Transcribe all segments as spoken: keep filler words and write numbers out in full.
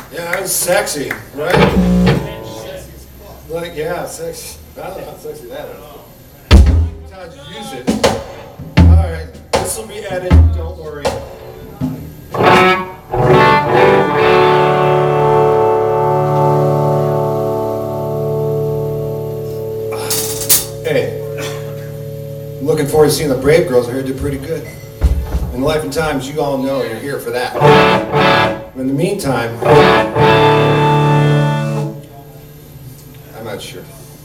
Yeah, that was sexy, right? Like, yeah, sexy. I don't know how sexy that is. That's how you use it. Alright, this will be edited, don't worry. Hey, I'm looking forward to seeing the Brave Girls. I heard they're pretty good. In Life and Times, you all know you're here for that. In the meantime, I'm not sure.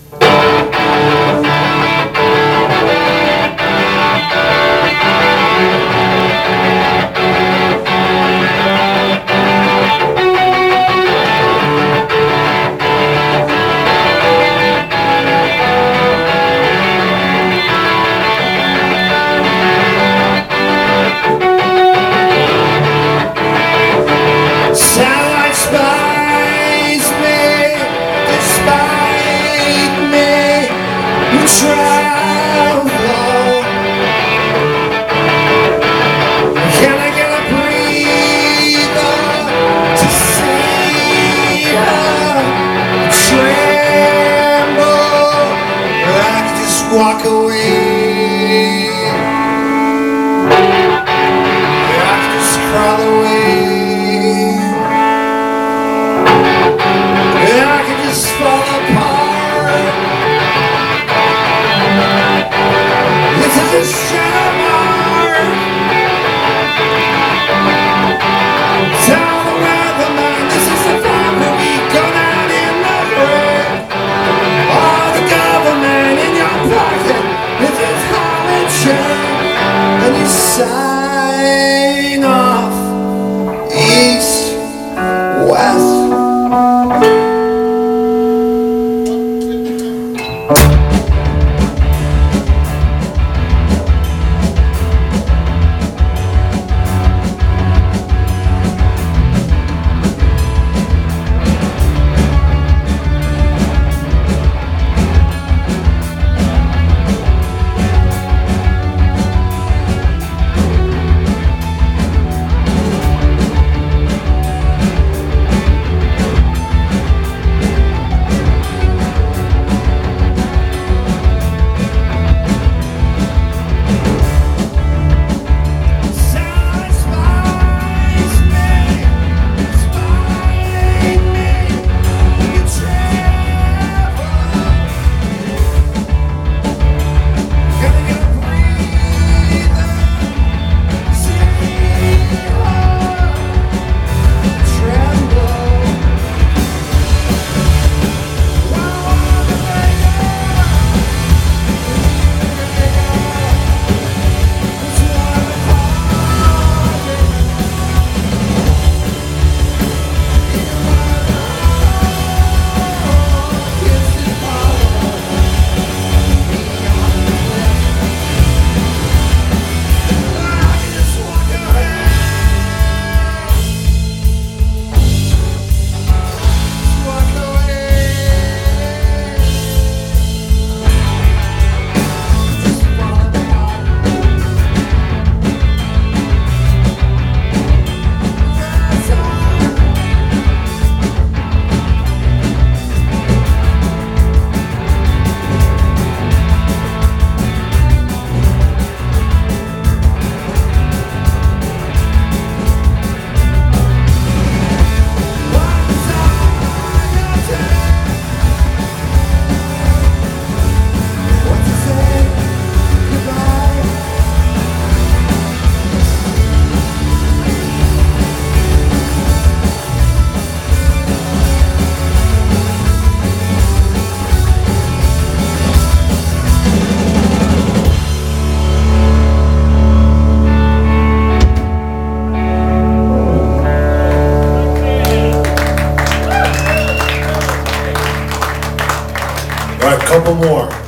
Walk away. I can just crawl away. I can just fall apart. This is a shadow mark. Tell the weatherman this is the time when we go down in the rain. All the government in your pocket with his holland chain, and you sign off east, west. All right, a couple more.